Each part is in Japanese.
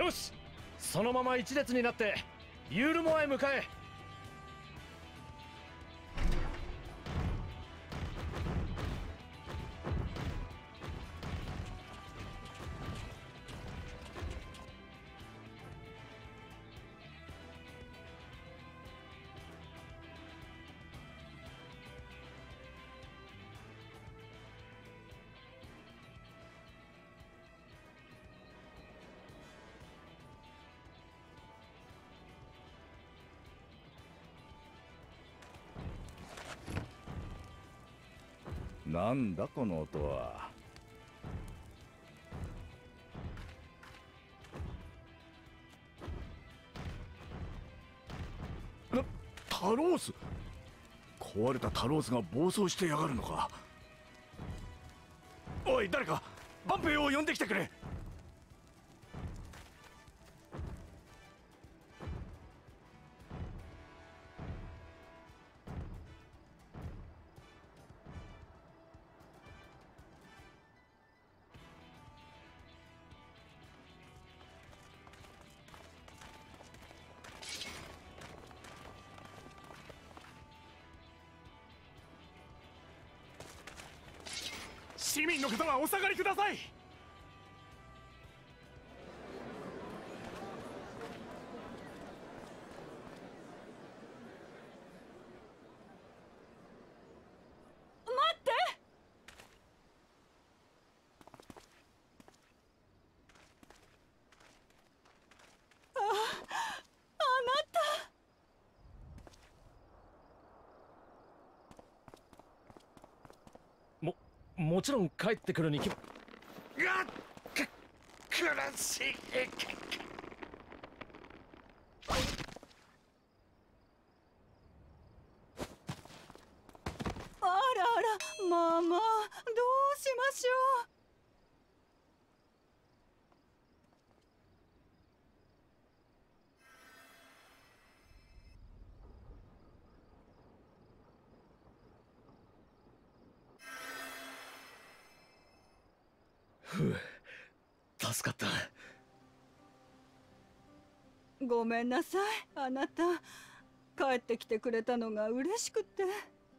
よし、そのまま一列になってユールモアへ向かえ。 なんだこの音は。タロース。壊れたタロースが暴走してやがるのか。おい誰かバンペイを呼んできてくれ。 市民の方はお下がりください。 待って。あなた。 もちろん帰ってくるに決ま。 苦しい。 あらあら、ママ、どうしましょう。 助かった。 ごめんなさい、あなた。帰ってきてくれたのが嬉しくて。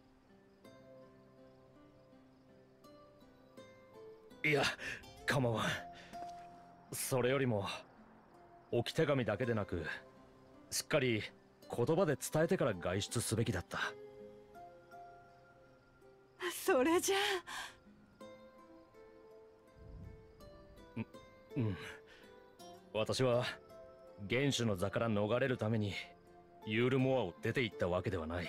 いや、構わん。それよりも置き手紙だけでなく、しっかり言葉で伝えてから外出すべきだった。 それじゃあ。 うん。私は元首の座から逃れるためにユールモアを出て行ったわけではない。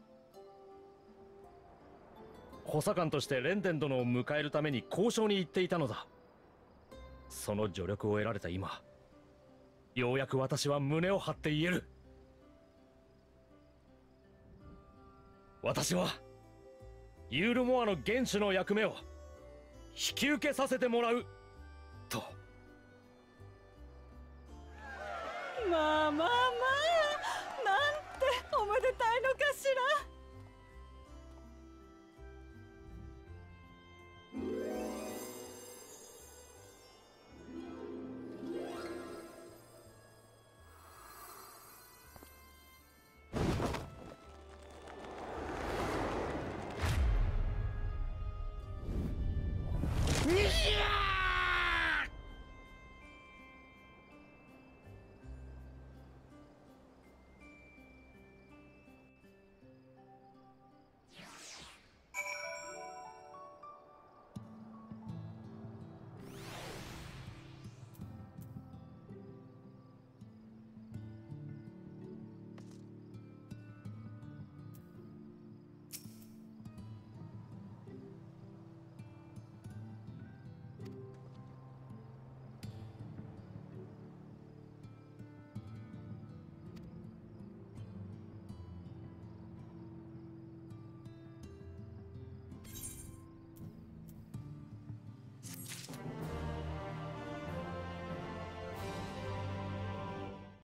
補佐官としてレンデン殿を迎えるために交渉に行っていたのだ。その助力を得られた今、ようやく私は胸を張って言える。私はユールモアの元首の役目を引き受けさせてもらうと。 まあまあまあ、なんておめでたいのかしら。